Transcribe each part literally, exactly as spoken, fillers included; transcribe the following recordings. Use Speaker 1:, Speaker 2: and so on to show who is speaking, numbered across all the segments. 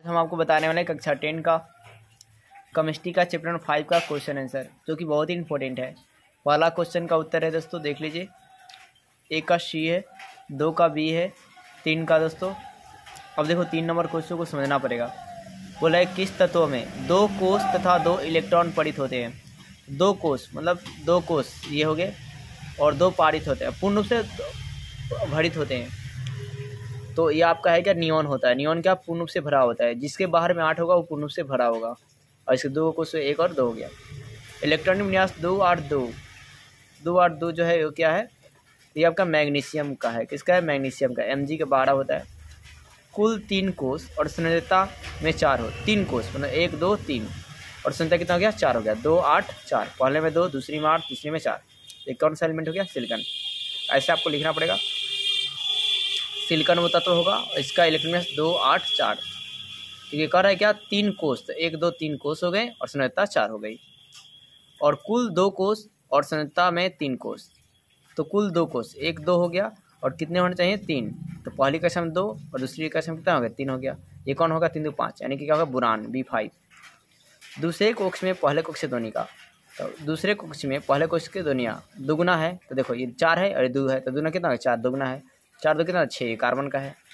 Speaker 1: हम आपको बताने वाले हैं कक्षा टेन का केमिस्ट्री का चैप्टर नंबर फाइव का क्वेश्चन आंसर, जो कि बहुत ही इंपॉर्टेंट है। पहला क्वेश्चन का उत्तर है दोस्तों, देख लीजिए। एक का सी है, दो का बी है, तीन का दोस्तों। अब देखो तीन नंबर क्वेश्चन को समझना पड़ेगा। बोला है किस तत्व में दो कोष तथा दो इलेक्ट्रॉन पारित होते हैं। दो कोष मतलब दो कोष ये हो गए और दो पारित होते हैं, पूर्ण रूप से भरित होते हैं। तो ये आपका है क्या, नियॉन होता है। नियॉन क्या, पूर्ण रूप से भरा होता है। जिसके बाहर में आठ होगा वो पूर्ण रूप से भरा होगा। और इसके दो को से एक और दो हो गया। इलेक्ट्रॉनिक विन्यास दो आठ दो दो आठ दो जो है वो क्या है, ये आपका मैग्नीशियम का है। किसका है, मैग्नीशियम का। एम जी का बारह होता है। कुल तीन कोष और संयोजकता में चार हो। तीन कोष मतलब एक दो तीन और संयोजकता कितना हो गया, चार हो गया। दो आठ चार, पहले में दो, दूसरी में आठ, तीसरी में चार। एक कौन सा एलिमेंट हो गया, सिलिकॉन। ऐसे आपको लिखना पड़ेगा। सिलिकॉन वो तत्व होगा, इसका इलेक्ट्रॉन विन्यास दो आठ चार। तो ये कह रहा है क्या, तीन कोष, तो एक दो तीन कोष हो गए और संयोजकता चार हो गई। और कुल दो कोष और संयोजकता में तीन कोष, तो कुल दो कोष, एक दो हो गया और कितने होने चाहिए, तीन। तो पहली कक्षा में दो और दूसरी कक्षा में कितना हो गया, तीन हो गया। ये कौन होगा, तीन दो पाँच, यानी कि क्या होगा, बुरान बी फाइव। दूसरे कक्ष में पहले कक्ष ध्वनि का, तो दूसरे कक्ष में पहले कक्ष के ध्वनिया दुगुना है। तो देखो ये चार है और दो है, तो दुगुना कितना है, चार। दुगुना है चार, दो कितना, छः, कार्बन का है।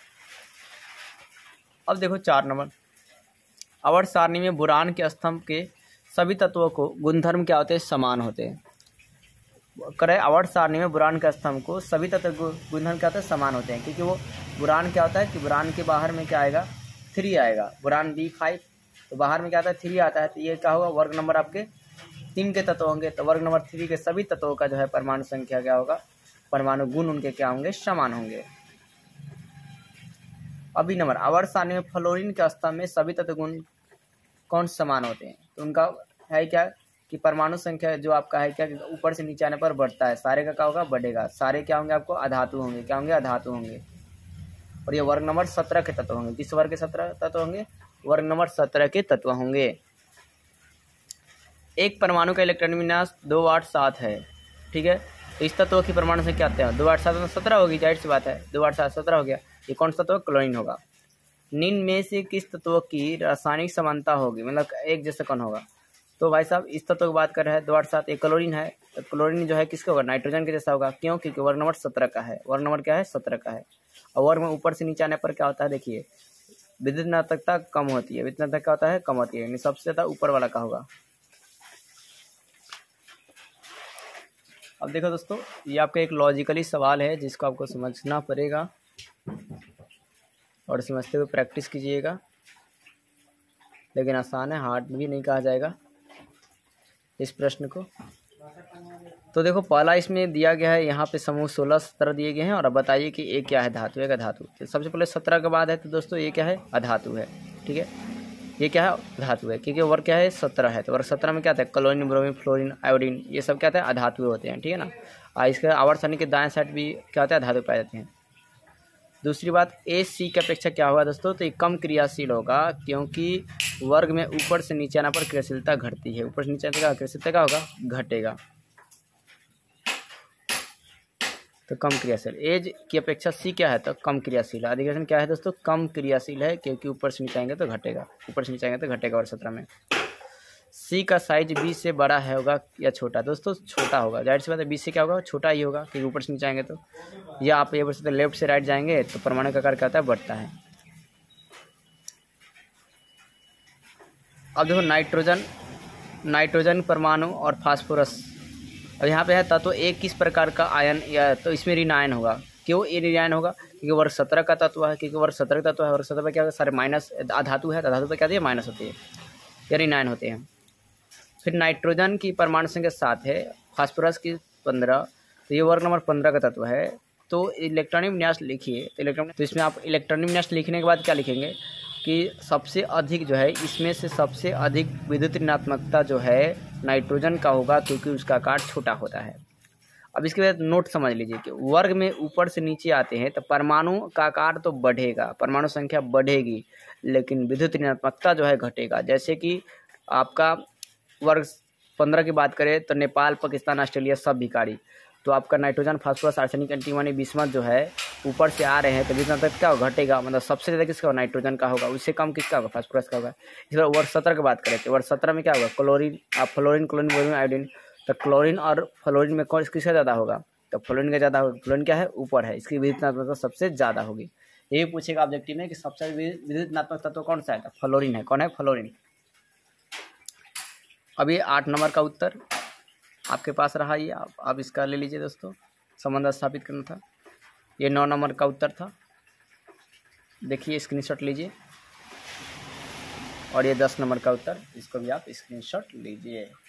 Speaker 1: अब देखो चार नंबर, आवर्त सारणी में बुरान के स्तंभ के सभी तत्वों को गुणधर्म क्या होते हैं, समान होते हैं। करे आवर्त सारणी में बुरान के स्तंभ को सभी तत्व गुणधर्म क्या होते हैं, समान होते हैं। क्योंकि वो बुरान क्या होता है कि बुरान के बाहर में क्या आएगा, थ्री आएगा। बुरान बी फाइव, तो बाहर में क्या आता है, थ्री आता है। तो ये क्या होगा, वर्ग नंबर आपके तीन के तत्व होंगे। तो वर्ग नंबर थ्री के सभी तत्वों का जो है परमाणु संख्या क्या होगा, परमाणु गुण उनके क्या होंगे, समान होंगे। अभी नंबर आवर्त सारणी में फ्लोरीन के स्तंभ में सभी तत्व गुण कौन समान होते हैं। तो उनका है क्या कि परमाणु संख्या जो आपका है क्या, ऊपर से नीचे आने पर बढ़ता है। सारे का क्या होगा, बढ़ेगा। सारे क्या होंगे, आपको अधातु होंगे। क्या होंगे, अधातु होंगे। और ये वर्ग नंबर सत्रह के तत्व होंगे। किस वर्ग के सत्रह तत्व होंगे, वर्ग नंबर सत्रह के तत्व होंगे। एक परमाणु का इलेक्ट्रॉनिक विन्यास दो आठ सात है, ठीक है। तो इस तत्व की परमाणु संख्या आते हैं, दो आठ सात सत्रह होगी, जाहिर सी बात है। दो आठ सात सत्रह हो गया। ये कौन सा तत्व, क्लोरीन होगा। निम्न में से किस तत्व की रासायनिक समानता होगी, मतलब एक जैसा कौन होगा। तो भाई साहब इस तत्व की बात कर रहे हैं, दो आठ सात, एक क्लोरीन है। तो क्लोरीन जो है किसका होगा, नाइट्रोजन के जैसा होगा। क्यों, क्योंकि वर्ग नंबर सत्रह का है। वर्ग नंबर क्या है, सत्रह का है। और वर्ग में ऊपर से नीचे आने पर क्या होता है, देखिए विद्युत ऋणात्मकता कम होती है। विद्युत ऋणात्मकता क्या होता है, कम होती है, यानी सबसे ज़्यादा ऊपर वाला का होगा। अब देखो दोस्तों, ये आपका एक लॉजिकली सवाल है जिसको आपको समझना पड़ेगा और समझते हुए प्रैक्टिस कीजिएगा। लेकिन आसान है, हार्ड भी नहीं कहा जाएगा इस प्रश्न को। तो देखो पहला इसमें दिया गया है, यहाँ पे समूह सोलह सत्रह दिए गए हैं। और अब बताइए कि ये क्या है, धातु है का धातु। तो सबसे पहले सत्रह के बाद है, तो दोस्तों ये क्या है, अधातु है, ठीक है। ये क्या है, धातु है, क्योंकि वर्ग क्या है, सत्रह है। तो वर्ग सत्रह में क्या आता है, क्लोरीन, ब्रोमीन, फ्लोरीन, आयोडीन, ये सब क्या होता है, अधातु होते हैं, ठीक है ना। और इसके आवर्त सारणी के दाएं साइड भी क्या होता है, धातु पाए जाते हैं। दूसरी बात, ए सी की अपेक्षा क्या होगा दोस्तों, तो ये कम क्रियाशील होगा, क्योंकि वर्ग में ऊपर से नीचे आने पर क्रियाशीलता घटती है। ऊपर से नीचे आने का क्रियाशीलता क्या होगा, घटेगा। तो कम क्रियाशील। एज की अपेक्षा सी क्या है, तो कम क्रियाशील है। अधिकरण क्या है दोस्तों, कम क्रियाशील है, क्योंकि ऊपर से नीचे आएंगे तो घटेगा। ऊपर से नीचे आएंगे तो घटेगा। और सत्रह में सी का साइज बी से बड़ा है होगा या छोटा, दोस्तों छोटा होगा। जाहिर सी बात है, बी से क्या होगा, छोटा ही होगा, क्योंकि ऊपर से नीचे आएंगे तो। या आप ये बोल सकते लेफ्ट से राइट जाएंगे तो परमाणु का आकार क्या होता है, बढ़ता है। अब देखो नाइट्रोजन, नाइट्रोजन परमाणु और फास्फोरस। और यहाँ पे है तत्व एक किस प्रकार का आयन, या तो इसमें ऋण आयन होगा। क्यों ये ऋण आयन होगा, क्योंकि वर्ग सत्रह का तत्व है। क्योंकि वर्ग सत्रह का तत्व है, वर्ग सत्रह पे क्या होगा, सारे माइनस, धातु है तो धातु पे क्या होती है, माइनस होती है, या ऋण आयन होते हैं। फिर नाइट्रोजन की परमाणु संख्या सात है, फास्फोरस की पंद्रह, तो ये वर्ग नंबर पंद्रह का तत्व है। तो इलेक्ट्रॉनिक विन्यास लिखिए। तो इलेक्ट्रॉनिक, तो इसमें आप इलेक्ट्रॉनिक विन्यास लिखने के बाद क्या लिखेंगे कि सबसे अधिक जो है, इसमें से सबसे अधिक विद्युत ऋणात्मकता जो है नाइट्रोजन का होगा, क्योंकि उसका आकार छोटा होता है। अब इसके बाद नोट समझ लीजिए कि वर्ग में ऊपर से नीचे आते हैं तो परमाणु का आकार तो बढ़ेगा, परमाणु संख्या बढ़ेगी, लेकिन विद्युत ऋणात्मकता जो है घटेगा। जैसे कि आपका वर्ग पंद्रह की बात करें तो नेपाल, पाकिस्तान, ऑस्ट्रेलिया सब भिखारी। तो आपका nitrogen, phosphorus, arsenic, antimony, bismuth जो है ऊपर से आ रहे हैं, तो बिस्मथ तक क्या होगा, घटेगा। मतलब सबसे ज़्यादा किसका होगा, नाइट्रोजन का होगा, उससे कम किसका होगा, फास्फोरस का होगा। इस बार वर्ष सत्रह की बात करें तो वर्ष सत्रह में क्या होगा, chlorine, fluorine, chlorine, bromine, iodine. तो क्लोरीन और फ्लोरीन में कौन किसका ज़्यादा होगा, तो फ्लोरीन का ज़्यादा होगा। फ्लोरीन क्या है, ऊपर है, इसकी विद्युतात्मकता सबसे ज़्यादा होगी। ये पूछेगा ऑब्जेक्टिव में कि सबसे विद्युतात्मक तत्व कौन सा है, तो फ्लोरीन है। कौन है, फ्लोरीन। अब ये आठ नंबर का उत्तर आपके पास रहा, ये आप, आप इसका ले लीजिए दोस्तों, संबंध स्थापित करना था। ये नौ नंबर का उत्तर था, देखिए स्क्रीनशॉट लीजिए। और ये दस नंबर का उत्तर, इसको भी आप स्क्रीनशॉट लीजिए।